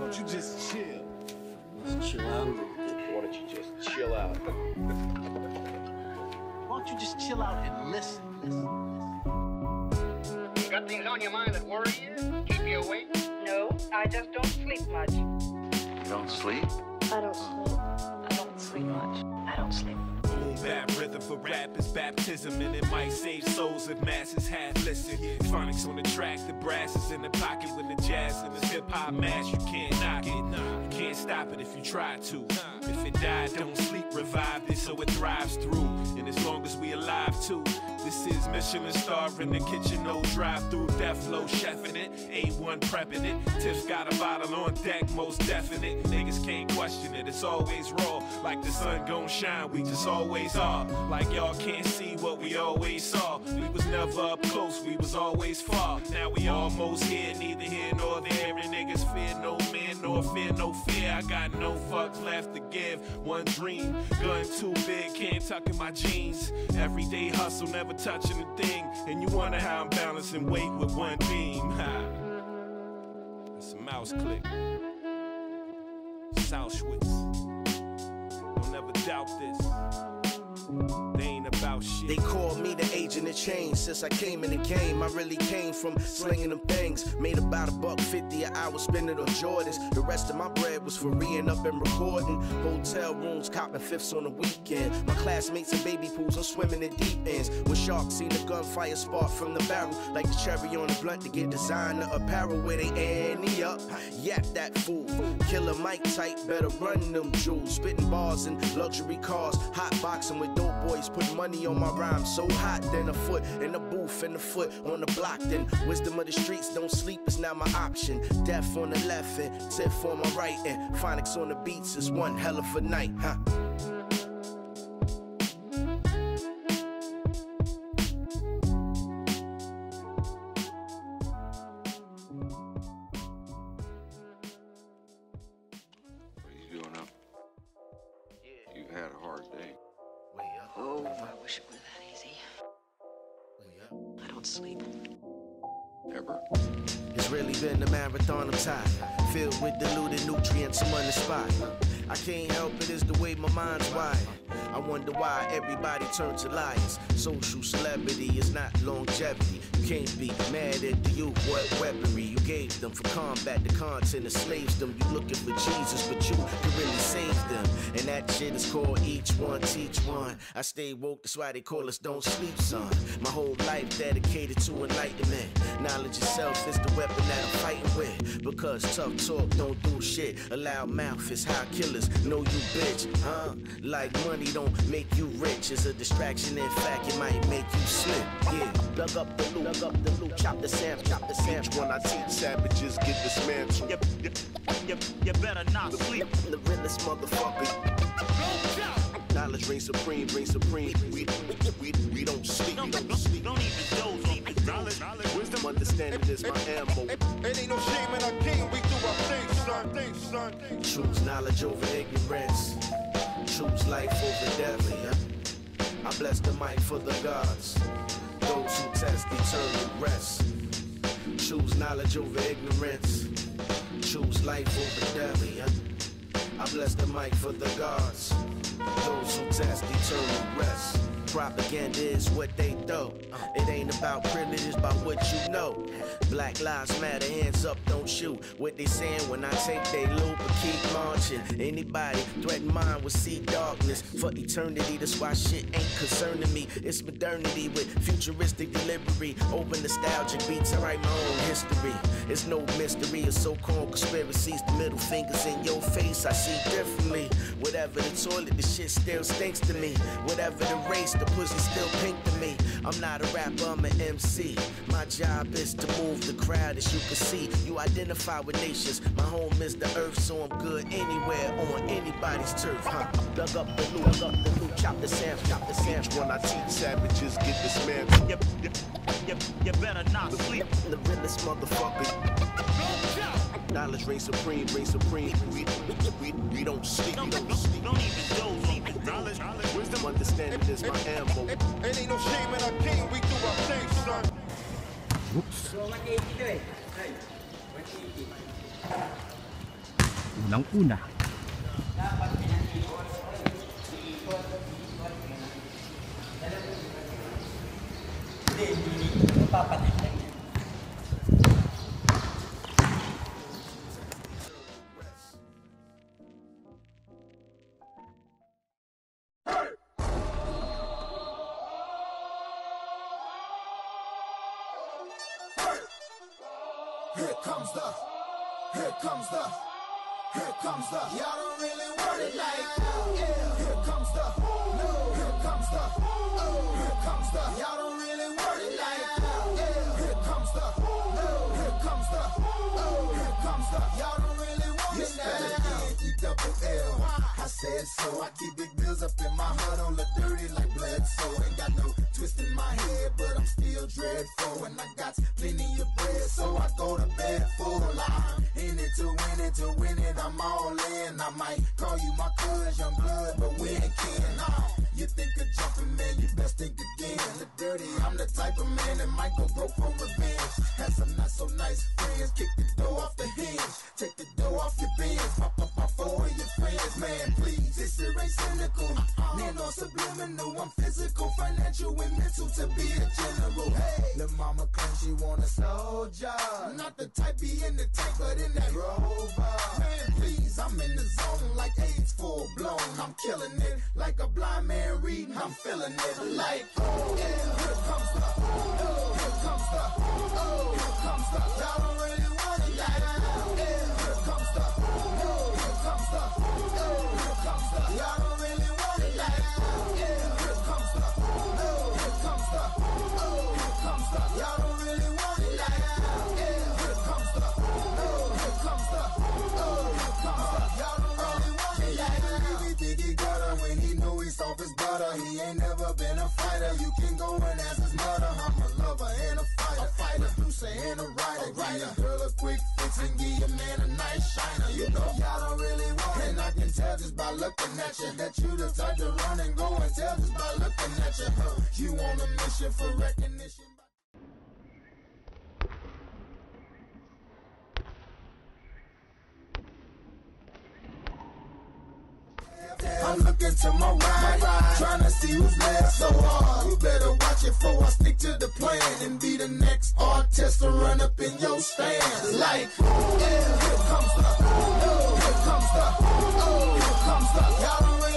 don't you just chill? Just chill out a little bit. Why don't you just chill out? Why don't you just chill out and listen? You got things on your mind that worry you? Keep you awake? No, I just don't sleep much. You don't sleep? I don't sleep. I don't sleep much. I don't sleep. Boom bap rhythm for rap is baptism, and it might save souls if masses have listened. Phonics on the track, the brass is in the pocket with the jazz and the hip hop mash. You can't knock it, you can't stop it if you try to. If it died, don't sleep, revive it so it thrives through. And as long as we alive too. This is Michelin star in the kitchen, no drive-through, death flow chefing it, A1 prepping it. Tiff's got a bottle on deck, most definite. Niggas can't question it, it's always raw. Like the sun gon' shine, we just always are. Like y'all can't see what we always saw. We was never up close, we was always far. Now we almost here, neither here nor there. And niggas fear no man, nor fear no fear. I got no fucks left to give. One dream, gun too big, can't tuck in my jeans. Everyday hustle, never touching a thing, and you wonder how I'm balancing weight with one beam. Ha. It's a mouse click. Southwitz. Don't ever doubt this. They ain't about shit. They call me the agent of change. Since I came in the game, I really came from slinging them things. Made about $1.50 an hour, spending on Jordans. The rest of my bread was for reading up and recording. Hotel rooms, copping fifths on the weekend. My classmates in baby pools, I'm swimming in deep ends. When sharks see the gunfire spark from the barrel, like the cherry on the blunt to get designer apparel where they ante up. Yap that fool. Killer Mike type, better run them jewels. Spitting bars in luxury cars, hot boxing with dope boys, putting money on my rhymes. So hot, then a foot in the booth and a foot on the block. Then wisdom of the streets, don't sleep is now my option. Death on the left and Tiff on my right, and phonics on the beats is one hell of a night, huh? What are you doing up? You've had a hard day. Way up. Oh, I wish it were that easy. Way up. I don't sleep. Ever? It's really been a marathon, I'm tired. Filled with diluted nutrients, I'm on the spot. I can't help it, it's the way my mind's wired. I wonder why everybody turns to liars. Social celebrity is not longevity. You can't be mad at the youth, what weaponry you gave them for combat. The content enslaves them. You looking for Jesus, but you can really save them. And that shit is called each one, teach one. I stay woke, that's why they call us don't sleep, son. My whole life dedicated to enlightenment. Knowledge itself is the weapon that I'm fighting with. Because tough talk don't do shit. A loud mouth is how killers know you bitch, huh? Like money don't make you rich. It's a distraction, in fact, it might make you slip. Yeah, plug up the loop, chop the sam. When I teach savages get dismantled. You better not sleep. The realest motherfucker. Knowledge reigns supreme. We don't sleep. Don't even doze on me. Knowledge, Wisdom, understanding is my ammo. It ain't no shame in our king. We do our things, son. Choose knowledge over ignorance. Choose life over death. Yeah. I bless the mic for the gods. Those who test eternal rest. Choose knowledge over ignorance. Choose life over death. Yeah. I bless the mic for the gods. Those who test eternal rest. Propaganda is what they throw. It ain't about privilege, it's about what you know. Black lives matter, hands up, don't shoot. What they saying when I take they loop and keep marching. Anybody threaten mine will see darkness for eternity. That's why shit ain't concerning me. It's modernity with futuristic delivery. Over nostalgic beats, I write my own history. It's no mystery of so-called conspiracies. The middle fingers in your face, I see differently. Whatever the toilet, the shit still stinks to me. Whatever the race, the pussy still pink to me. I'm not a rapper, I'm an MC. My job is to move the crowd, as you can see. You identify with nations. My home is the earth, so I'm good anywhere on anybody's turf, huh? Plug up the loop, chop the sam. When I teach savages get dismantled. You better not sleep. The realest motherfucker. Knowledge reigns supreme. We don't sleep. Don't even doze on me. Knowledge, Wisdom, understanding is my ammo. it ain't no shame in our king. We do our things, son. So what do you do? Hey, what do you do? Unang-una. Here comes the, y'all don't really want it like, yeah. Here comes the, no. Here comes the, oh. Here comes the, y'all don't really want it like, yeah. Here comes the, no. Here comes the, oh. Here comes the, y'all don't really want it like, E-double-L. I said so, I keep big bills up in my heart on the dirty like Bledsoe. Ain't got no twist in my head, but I'm still dreadful. And I got plenty of bread, so I go to bed full. I'm in it to win it, I'm all in. I might call you my cuz, young blood, but we ain't kin. You think of jumping, man, you best think again. The dirty, I'm the type of man that might go broke for revenge. Had some not so nice friends, kick the door off the hinge. Take the door off your bins, pop up my four of your friends. Man, please, this shit ain't cynical. Man, no subliminal, I'm physical, financial, and mental to be a general. Hey, the mama claims she want a soldier. Not the type be in the tank, but in that Rover. Man, please, I'm in the zone like AIDS full blown. I'm killing it like a blind man reading. I'm feeling it like, oh, yeah. Here comes the, oh, here comes the, oh, here comes the. Y'all don't really want it like, yeah. Here comes the, oh, here comes the, oh, here comes the. Y'all don't really want it like, yeah. Here comes the, oh, here comes the, oh, here comes the. Y'all don't really want it like, yeah. Here comes the, oh, here comes the, oh, here comes the. Y'all don't really want it like, he think he got her when he know he's off his butter. He ain't never been a fighter. You can go and ask his mother. I'm a lover and a fighter. Producer and a writer. Give your girl a quick fix and give your man a nice shiner. You know y'all don't really want it. And I can tell just by looking at you that you the type to run and go and tell just by looking at you. You on a mission for recognition. I'm looking to my right, trying to see who's left. So you better watch it before I stick to the plan and be the next artist to run up in your stand. Like, yeah, here comes the, oh, here comes the, oh, here comes the. Y'all don't